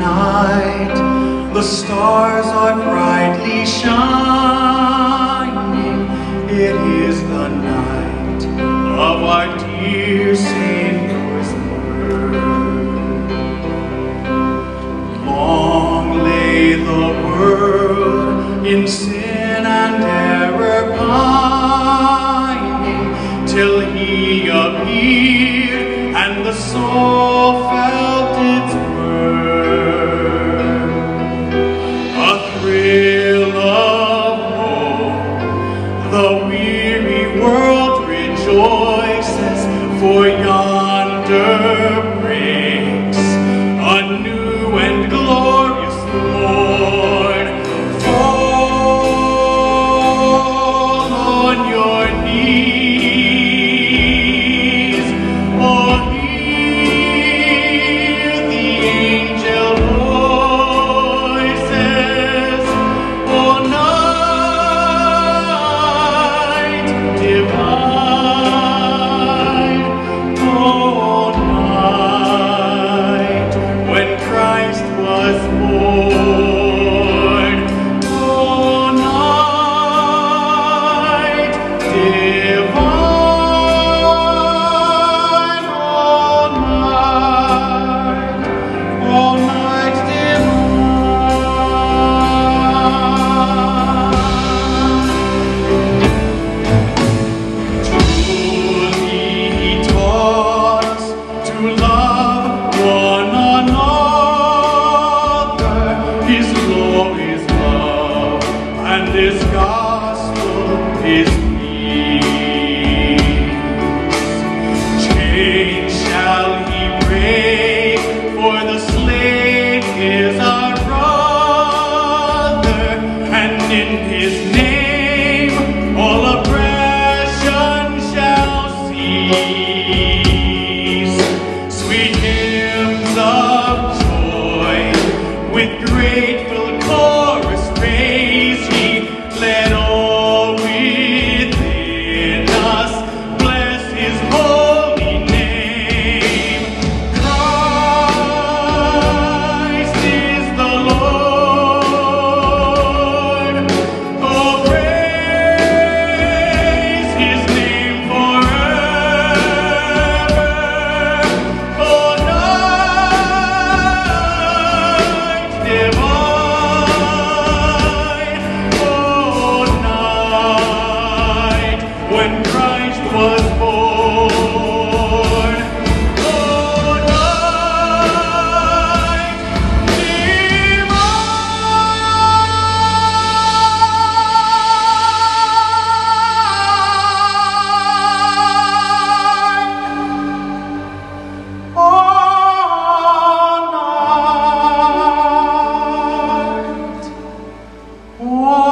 night, the stars are brightly shining. It is the night of our dear Savior's birth. Long lay the world in sin and error pining, till he appeared and the soul felt its worth. A thrill of hope, the weary world rejoices, for yonder breaks a new and glorious morn. Fall on your knees, oh, hear the angel voices, oh, night divine, oh, night when Christ was born, oh, night divine, all night divine. Truly he taught us to love one another. His law is love, and his gospel is peace. Chains shall he break, for the slave is our brother, and in his name all oppression shall cease. Sweet hymns of joy, with grateful chorus praise ye, let all within us bless his holy name. Christ is the Lord, oh, praise his name forever, oh, night divine, oh, night when Christ was born, oh, night divine, oh, night, oh,